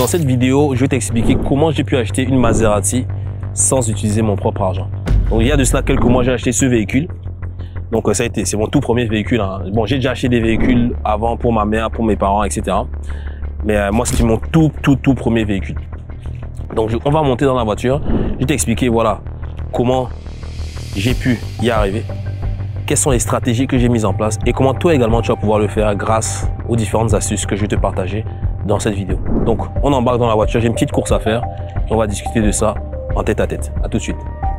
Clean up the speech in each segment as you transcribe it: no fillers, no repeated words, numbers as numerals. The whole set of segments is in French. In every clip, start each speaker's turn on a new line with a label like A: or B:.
A: Dans cette vidéo, je vais t'expliquer comment j'ai pu acheter une Maserati sans utiliser mon propre argent. Donc il y a de cela quelques mois, j'ai acheté ce véhicule. Donc ça a été, c'est mon tout premier véhicule. Hein. Bon, j'ai déjà acheté des véhicules avant pour ma mère, pour mes parents, etc. Mais moi, c'était mon tout premier véhicule. Donc on va monter dans la voiture. Je vais t'expliquer, voilà, comment j'ai pu y arriver. Quelles sont les stratégies que j'ai mises en place et comment toi également tu vas pouvoir le faire grâce aux différentes astuces que je vais te partager dans cette vidéo. Donc on embarque dans la voiture, j'ai une petite course à faire et on va discuter de ça en tête à tête. À tout de suite.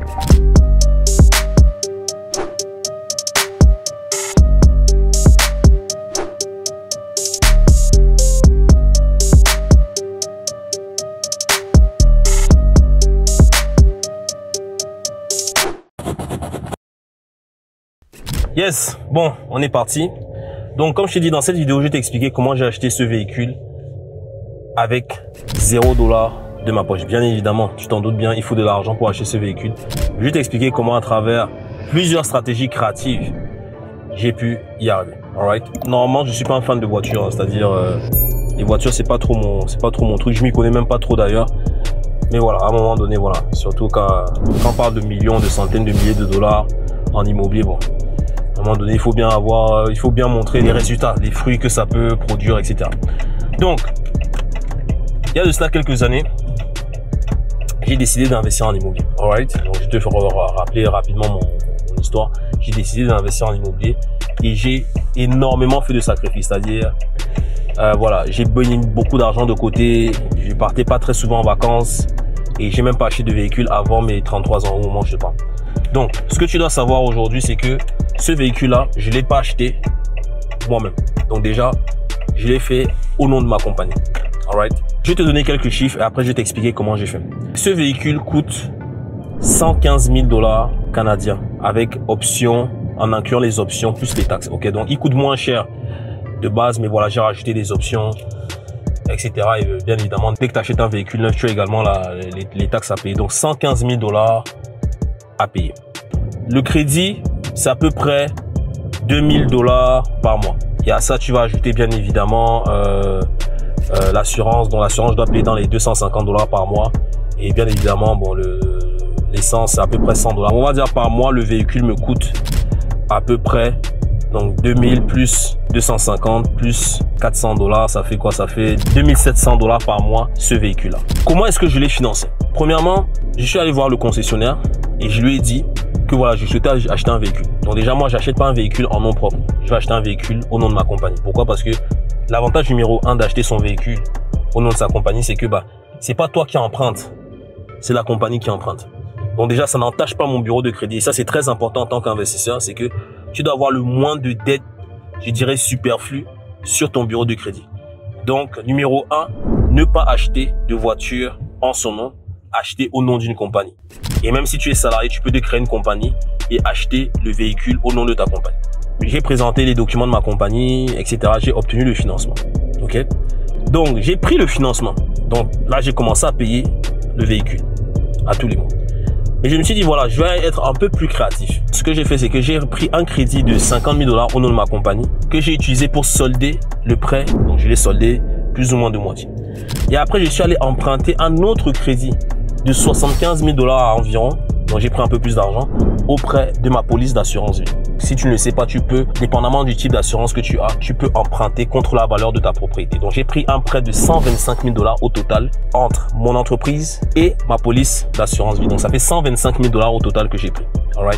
A: Yes, bon, on est parti. Donc, comme je t'ai dit dans cette vidéo, je vais t'expliquer comment j'ai acheté ce véhicule avec 0 $ de ma poche. Bien évidemment, tu t'en doutes bien, il faut de l'argent pour acheter ce véhicule. Je vais t'expliquer comment, à travers plusieurs stratégies créatives, j'ai pu y arriver. Alright. Normalement, je suis pas un fan de voitures, hein, c'est-à-dire les voitures, c'est pas trop mon truc. Je m'y connais même pas trop d'ailleurs. Mais voilà, à un moment donné, voilà, surtout quand on parle de millions, de centaines de milliers de dollars en immobilier, bon. À un moment donné, il faut bien montrer les résultats, les fruits que ça peut produire, etc. Donc, il y a de cela quelques années, j'ai décidé d'investir en immobilier. Alright. Donc, je te ferai rappeler rapidement mon histoire. J'ai décidé d'investir en immobilier et j'ai énormément fait de sacrifices. C'est-à-dire, voilà, j'ai mis beaucoup d'argent de côté. Je partais pas très souvent en vacances et j'ai même pas acheté de véhicule avant mes 33 ans au moment où je parle. Donc, ce que tu dois savoir aujourd'hui, c'est que ce véhicule-là, je l'ai pas acheté moi-même. Donc déjà, je l'ai fait au nom de ma compagnie. Alright. Je vais te donner quelques chiffres et après je vais t'expliquer comment j'ai fait. Ce véhicule coûte 115 000 $ canadiens avec options, en incluant les options plus les taxes. Ok, donc il coûte moins cher de base, mais voilà, j'ai rajouté des options, etc. Et bien évidemment, dès que tu achètes un véhicule neuf, tu as également les taxes à payer. Donc 115 000 $ à payer. Le crédit, c'est à peu près 2000 $ par mois. Et à ça, tu vas ajouter bien évidemment l'assurance. Donc l'assurance, je dois payer dans les 250 $ par mois. Et bien évidemment, bon, l'essence, c'est à peu près 100 $. On va dire par mois, le véhicule me coûte à peu près, donc 2000 plus 250 plus 400 $, ça fait quoi? Ça fait 2700 $ par mois, ce véhicule-là. Comment est-ce que je l'ai financé? Premièrement, je suis allé voir le concessionnaire et je lui ai dit que voilà, je souhaitais acheter un véhicule. Donc déjà, moi, j'achète pas un véhicule en nom propre. Je vais acheter un véhicule au nom de ma compagnie. Pourquoi? Parce que l'avantage numéro 1 d'acheter son véhicule au nom de sa compagnie, c'est que c'est pas toi qui emprunte, c'est la compagnie qui emprunte. Donc déjà, ça n'entache pas mon bureau de crédit. Et ça, c'est très important en tant qu'investisseur, c'est que tu dois avoir le moins de dettes, je dirais superflues, sur ton bureau de crédit. Donc, numéro 1, ne pas acheter de voiture en son nom, acheter au nom d'une compagnie. Et même si tu es salarié, tu peux te créer une compagnie et acheter le véhicule au nom de ta compagnie. J'ai présenté les documents de ma compagnie, etc. J'ai obtenu le financement. Ok. Donc, j'ai pris le financement. Donc, là, j'ai commencé à payer le véhicule à tous les mois. Et je me suis dit, voilà, je vais être un peu plus créatif. Ce que j'ai fait, c'est que j'ai pris un crédit de 50 000 $ au nom de ma compagnie que j'ai utilisé pour solder le prêt. Donc, je l'ai soldé plus ou moins de moitié. Et après, je suis allé emprunter un autre crédit de 75 000 $ environ. Donc, j'ai pris un peu plus d'argent auprès de ma police d'assurance vie. Si tu ne le sais pas, tu peux, dépendamment du type d'assurance que tu as, tu peux emprunter contre la valeur de ta propriété. Donc, j'ai pris un prêt de 125 000 $ au total entre mon entreprise et ma police d'assurance vie. Donc, ça fait 125 000 $ au total que j'ai pris. Alright.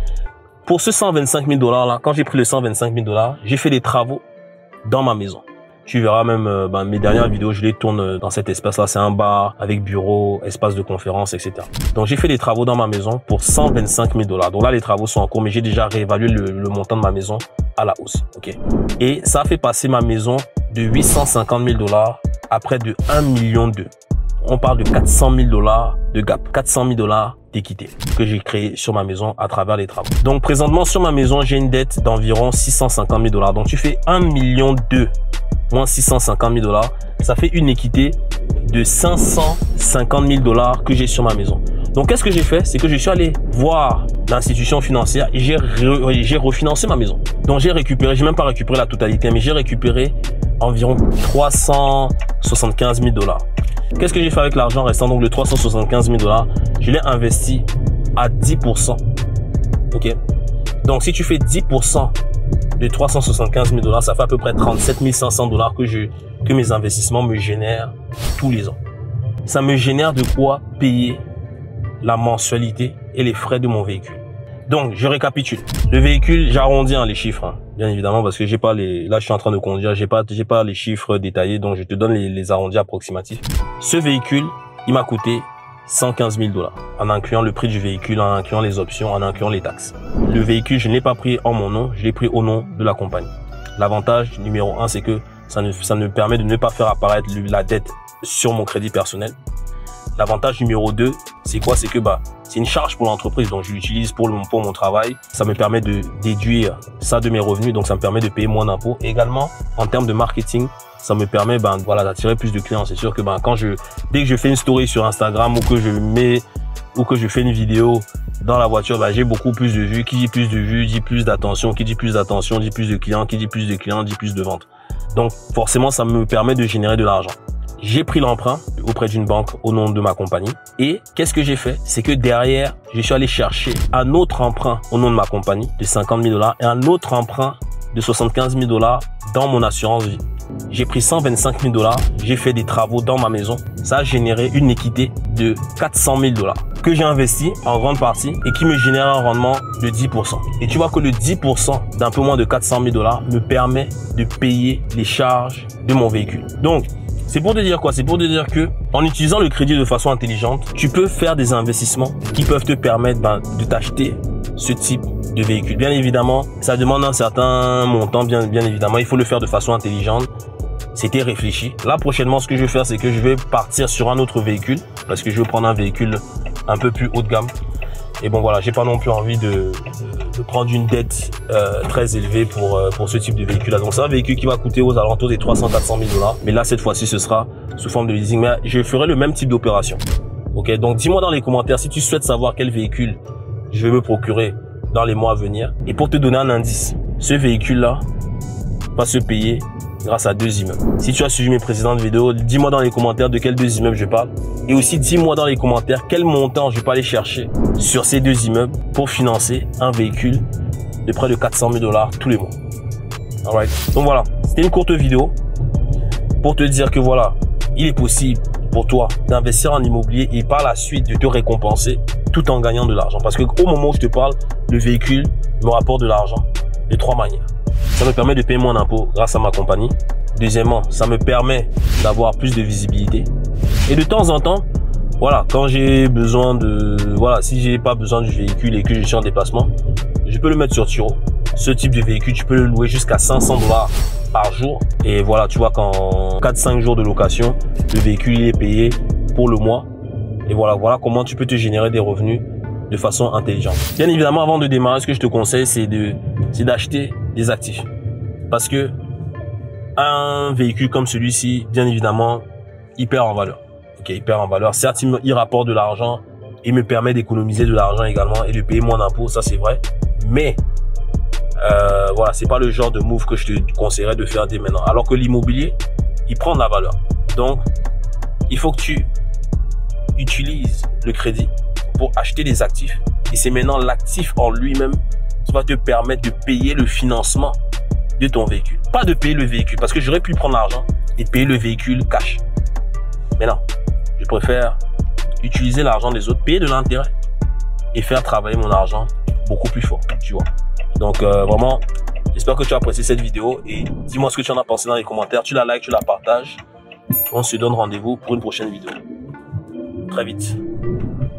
A: Pour ce 125 000 $ là, quand j'ai pris le 125 000 $, j'ai fait des travaux dans ma maison. Tu verras même mes dernières vidéos, je les tourne dans cet espace-là. C'est un bar avec bureau, espace de conférence, etc. Donc, j'ai fait des travaux dans ma maison pour 125 000 $. Donc là, les travaux sont en cours, mais j'ai déjà réévalué le montant de ma maison à la hausse. Ok. Et ça a fait passer ma maison de 850 000 $ à près de 1,2 million. On parle de 400 000 $ de gap, 400 000 $ d'équité que j'ai créé sur ma maison à travers les travaux. Donc, présentement, sur ma maison, j'ai une dette d'environ 650 000 $. Donc, tu fais 1,2 million moins 650 000 $, ça fait une équité de 550 000 $ que j'ai sur ma maison. Donc, qu'est-ce que j'ai fait? C'est que je suis allé voir l'institution financière et j'ai refinancé ma maison. Donc, j'ai même pas récupéré la totalité, mais j'ai récupéré environ 375 000 $. Qu'est-ce que j'ai fait avec l'argent restant, donc le 375 000 $? Je l'ai investi à 10%. Ok. Donc, si tu fais 10% de 375 000 $, ça fait à peu près 37 500 $ que mes investissements me génèrent tous les ans. Ça me génère de quoi payer la mensualité et les frais de mon véhicule. Donc, je récapitule. Le véhicule, j'arrondis les chiffres, bien évidemment, parce que j'ai pas les. Là, je suis en train de conduire, j'ai pas les chiffres détaillés, donc je te donne les arrondis approximatifs. Ce véhicule, il m'a coûté 115 000 $, en incluant le prix du véhicule, en incluant les options, en incluant les taxes. Le véhicule, je ne l'ai pas pris en mon nom, je l'ai pris au nom de la compagnie. L'avantage numéro 1, c'est que ça me permet de ne pas faire apparaître la dette sur mon crédit personnel. L'avantage numéro 2, c'est quoi? C'est que c'est une charge pour l'entreprise, donc je l'utilise pour mon travail. Ça me permet de déduire ça de mes revenus, donc ça me permet de payer moins d'impôts. Également, en termes de marketing, ça me permet d'attirer plus de clients. C'est sûr que dès que je fais une story sur Instagram ou que je fais une vidéo dans la voiture, j'ai beaucoup plus de vues. Qui dit plus de vues dit plus d'attention, qui dit plus d'attention dit plus de clients, qui dit plus de clients dit plus de ventes. Donc forcément, ça me permet de générer de l'argent. J'ai pris l'emprunt auprès d'une banque au nom de ma compagnie. Et qu'est-ce que j'ai fait? C'est que derrière, je suis allé chercher un autre emprunt au nom de ma compagnie de 50 000 $ et un autre emprunt de 75 000 $ dans mon assurance vie. J'ai pris 125 000 $, j'ai fait des travaux dans ma maison. Ça a généré une équité de 400 000 $ que j'ai investi en grande partie et qui me génère un rendement de 10%. Et tu vois que le 10% d'un peu moins de 400 000 $ me permet de payer les charges de mon véhicule. Donc, c'est pour te dire quoi? C'est pour te dire que en utilisant le crédit de façon intelligente, tu peux faire des investissements qui peuvent te permettre de t'acheter ce type de véhicule. Bien évidemment, ça demande un certain montant, bien évidemment. Il faut le faire de façon intelligente. C'était réfléchi. Là, prochainement, ce que je vais faire, c'est que je vais partir sur un autre véhicule parce que je veux prendre un véhicule un peu plus haut de gamme. Et bon, voilà, j'ai pas non plus envie de prendre une dette très élevée pour ce type de véhicule-là. Donc, c'est un véhicule qui va coûter aux alentours des 300-400 000 $. Mais là, cette fois-ci, ce sera sous forme de leasing. Mais je ferai le même type d'opération. Ok, donc dis-moi dans les commentaires si tu souhaites savoir quel véhicule je vais me procurer dans les mois à venir. Et pour te donner un indice, ce véhicule-là va se payer grâce à 2 immeubles. Si tu as suivi mes précédentes vidéos, dis-moi dans les commentaires de quels 2 immeubles je parle. Et aussi, dis-moi dans les commentaires quel montant je peux aller chercher sur ces 2 immeubles pour financer un véhicule de près de 400 000 $ tous les mois. Alright. Donc voilà, c'était une courte vidéo pour te dire que voilà, il est possible pour toi d'investir en immobilier et par la suite de te récompenser tout en gagnant de l'argent. Parce que au moment où je te parle, le véhicule me rapporte de l'argent de 3 manières. Ça me permet de payer moins d'impôts grâce à ma compagnie. Deuxièmement, ça me permet d'avoir plus de visibilité. Et de temps en temps, voilà, quand j'ai besoin si j'ai pas besoin du véhicule et que je suis en déplacement, je peux le mettre sur Turo. Ce type de véhicule, tu peux le louer jusqu'à 500 $ par jour. Et voilà, tu vois qu'en 4-5 jours de location, le véhicule il est payé pour le mois. Et voilà comment tu peux te générer des revenus de façon intelligente. Bien évidemment, avant de démarrer, ce que je te conseille, c'est d'acheter des actifs. Parce que un véhicule comme celui-ci, bien évidemment, il perd en valeur. Ok, il perd en valeur. Certes, il rapporte de l'argent, il me permet d'économiser de l'argent également et de payer moins d'impôts, ça c'est vrai. Mais voilà, c'est pas le genre de move que je te conseillerais de faire dès maintenant. Alors que l'immobilier, il prend de la valeur. Donc, il faut que tu utilises le crédit pour acheter des actifs. Et c'est maintenant l'actif en lui-même qui va te permettre de payer le financement de ton véhicule. Pas de payer le véhicule, parce que j'aurais pu prendre l'argent et payer le véhicule cash. Mais non, je préfère utiliser l'argent des autres, payer de l'intérêt et faire travailler mon argent beaucoup plus fort, tu vois. Donc vraiment, j'espère que tu as apprécié cette vidéo et dis-moi ce que tu en as pensé dans les commentaires. Tu la likes, tu la partages. On se donne rendez-vous pour une prochaine vidéo. Très vite.